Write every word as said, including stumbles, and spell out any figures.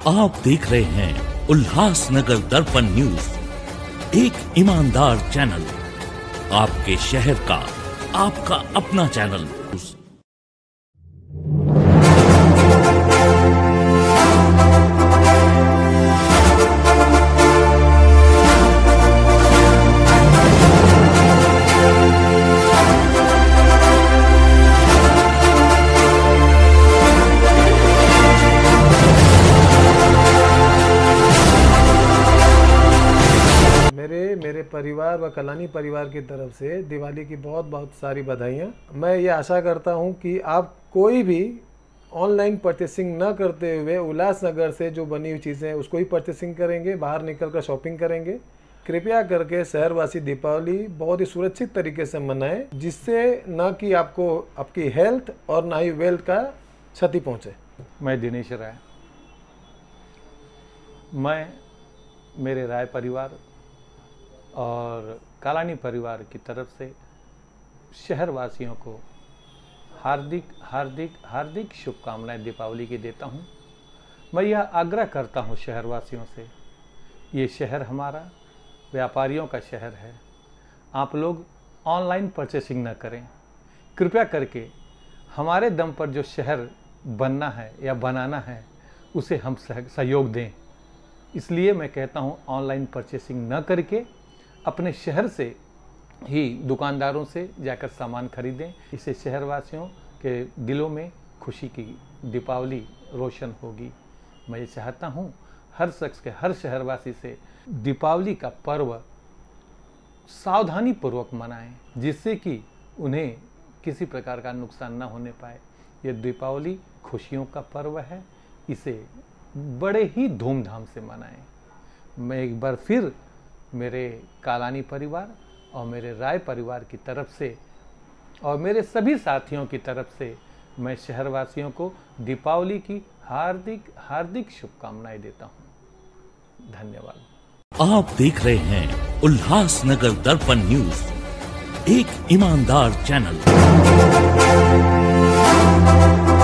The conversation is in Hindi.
आप देख रहे हैं उल्लासनगर दर्पण न्यूज, एक ईमानदार चैनल, आपके शहर का आपका अपना चैनल। मेरे मेरे परिवार व कलानी परिवार की तरफ से दिवाली की बहुत बहुत सारी बधाइयाँ। मैं ये आशा करता हूँ कि आप कोई भी ऑनलाइन परचेसिंग न करते हुए उल्लासनगर से जो बनी हुई चीज़ें उसको ही परचेसिंग करेंगे, बाहर निकल कर शॉपिंग करेंगे। कृपया करके शहरवासी दीपावली बहुत ही सुरक्षित तरीके से मनाएं, जिससे न कि आपको आपकी हेल्थ और ना ही वेल्थ का क्षति पहुँचे। मैं दिनेश राय, मैं मेरे राय परिवार और कालानी परिवार की तरफ से शहरवासियों को हार्दिक हार्दिक हार्दिक शुभकामनाएं दीपावली की देता हूं। मैं यह आग्रह करता हूं शहरवासियों से, ये शहर हमारा व्यापारियों का शहर है। आप लोग ऑनलाइन परचेसिंग न करें। कृपया करके हमारे दम पर जो शहर बनना है या बनाना है उसे हम सहयोग दें। इसलिए मैं कहता हूं ऑनलाइन परचेसिंग न करके अपने शहर से ही दुकानदारों से जाकर सामान खरीदें। इससे शहरवासियों के दिलों में खुशी की दीपावली रोशन होगी। मैं ये चाहता हूँ हर शख्स के, हर शहरवासी से दीपावली का पर्व सावधानी पूर्वक मनाएं, जिससे कि उन्हें किसी प्रकार का नुकसान न होने पाए। ये दीपावली खुशियों का पर्व है, इसे बड़े ही धूमधाम से मनाएं। मैं एक बार फिर मेरे कालानी परिवार और मेरे राय परिवार की तरफ से और मेरे सभी साथियों की तरफ से मैं शहरवासियों को दीपावली की हार्दिक हार्दिक शुभकामनाएं देता हूं। धन्यवाद। आप देख रहे हैं उल्लासनगर दर्पण न्यूज, एक ईमानदार चैनल।